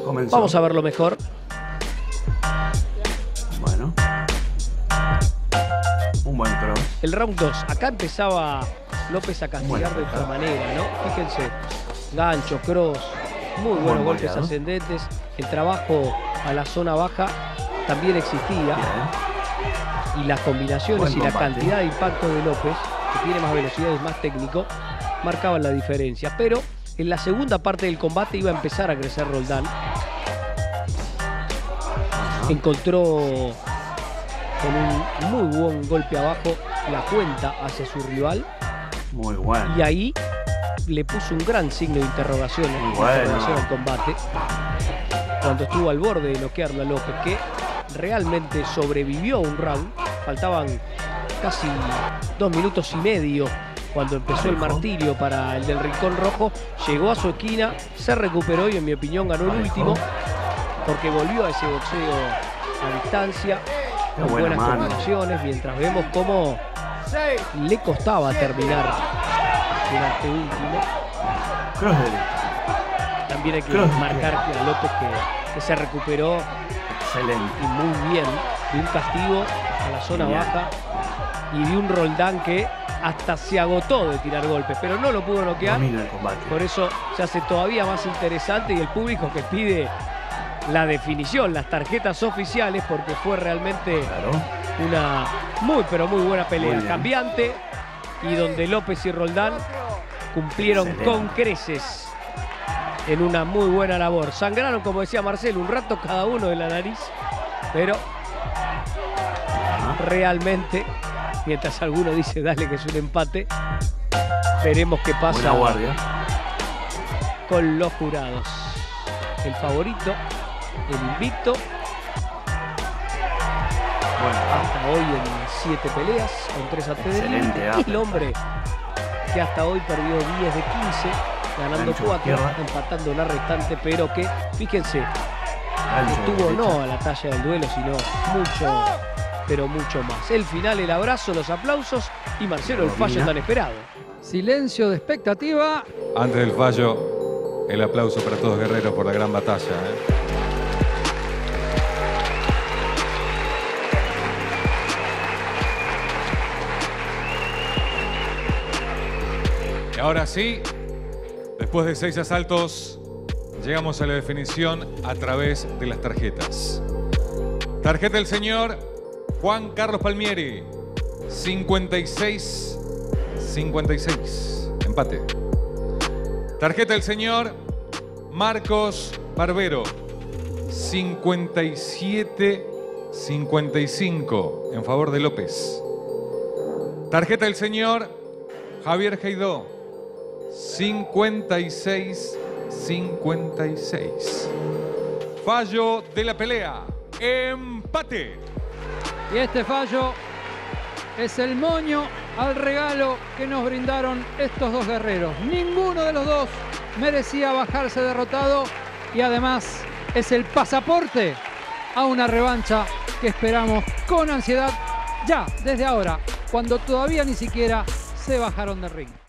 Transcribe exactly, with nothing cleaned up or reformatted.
Comenzó. Vamos a verlo mejor. Bueno. Un buen cross. El round dos. Acá empezaba López a castigar de otra manera, ¿no? Fíjense. Gancho, cross. Muy buenos Buen golpes boleado. ascendentes. El trabajo a la zona baja también existía. Bien. Y las combinaciones Buen y la combate. cantidad de impacto de López, que tiene más velocidad y es más técnico, marcaban la diferencia. Pero en la segunda parte del combate iba a empezar a crecer Roldán. Encontró con un muy buen golpe abajo la cuenta hacia su rival. Muy bueno. Y ahí le puso un gran signo de interrogación, Muy de bueno. interrogación al combate. Cuando estuvo al borde de noquearlo a López, que realmente sobrevivió un round. Faltaban casi dos minutos y medio cuando empezó el martirio para el del Rincón Rojo. Llegó a su esquina, se recuperó y en mi opinión ganó el último, porque volvió a ese boxeo a distancia, Qué con buena buenas mano. combinaciones, mientras vemos cómo le costaba terminar en este último. Cross derecho. También hay que Cross marcar que a López que, que se recuperó Excelente. y muy bien de un castigo a la zona Bien. baja y de un Roldán que hasta se agotó de tirar golpes, pero no lo pudo noquear. Domina el combate. Por eso se hace todavía más interesante y el público que pide la definición, las tarjetas oficiales, porque fue realmente Claro. una muy pero muy buena pelea, Muy bien. cambiante, y donde López y Roldán cumplieron Excelente. con creces en una muy buena labor. Sangraron, como decía Marcelo, un rato cada uno de la nariz, pero realmente, mientras alguno dice dale que es un empate, veremos qué Buena pasa guardia. con los jurados. El favorito, el invicto, Bueno. hasta hoy en siete peleas, con tres Excelente, antecedentes. ah. Y el hombre que hasta hoy perdió diez de quince, ganando Gancho cuatro, izquierda. empatando la restante, pero que, fíjense, Gancho estuvo derecho. no a la talla del duelo, sino mucho, pero mucho más. El final, el abrazo, los aplausos y Marcelo, el fallo Domina. tan esperado. Silencio de expectativa. Antes del fallo, el aplauso para todos guerreros por la gran batalla. ¿eh? Y ahora sí, después de seis asaltos, llegamos a la definición a través de las tarjetas. Tarjeta del señor Juan Carlos Palmieri, cincuenta y seis cincuenta y seis, empate. Tarjeta del señor Marcos Barbero, cincuenta y siete cincuenta y cinco, en favor de López. Tarjeta del señor Javier Heidó, cincuenta y seis cincuenta y seis. Fallo de la pelea, empate. Y este fallo es el moño al regalo que nos brindaron estos dos guerreros. Ninguno de los dos merecía bajarse derrotado y además es el pasaporte a una revancha que esperamos con ansiedad ya, desde ahora, cuando todavía ni siquiera se bajaron del ring.